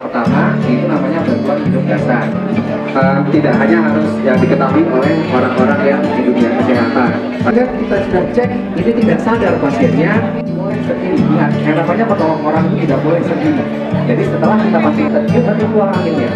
Pertama, itu namanya bantuan hidup dasar. Tidak hanya harus yang diketahui oleh orang-orang yang di dunia kesehatan. Pada kita sudah cek, ini tidak sadar pasiennya boleh sedih. Ingat, yang namanya menolong orang itu tidak boleh sedih. Jadi setelah kita pasien tercium, nanti buang anginnya.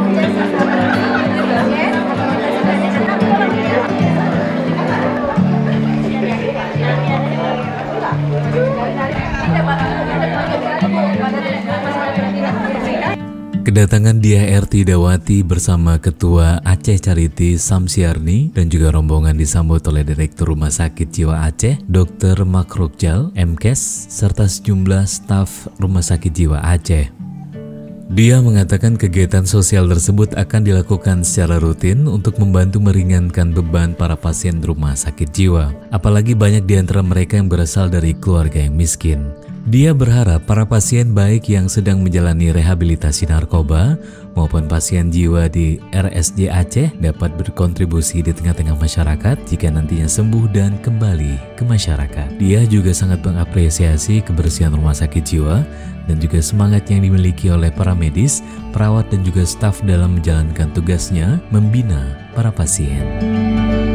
Kedatangan Dia Ertidawati bersama Ketua Aceh Charity Samsiarni dan juga rombongan disambut oleh Direktur Rumah Sakit Jiwa Aceh, Dr. Makrokjal, MKes, serta sejumlah staf Rumah Sakit Jiwa Aceh. Dia mengatakan kegiatan sosial tersebut akan dilakukan secara rutin untuk membantu meringankan beban para pasien rumah sakit jiwa, apalagi banyak di antara mereka yang berasal dari keluarga yang miskin. Dia berharap para pasien baik yang sedang menjalani rehabilitasi narkoba maupun pasien jiwa di RSJ Aceh dapat berkontribusi di tengah-tengah masyarakat jika nantinya sembuh dan kembali ke masyarakat. Dia juga sangat mengapresiasi kebersihan rumah sakit jiwa dan juga semangat yang dimiliki oleh para medis, perawat dan juga staf dalam menjalankan tugasnya membina para pasien.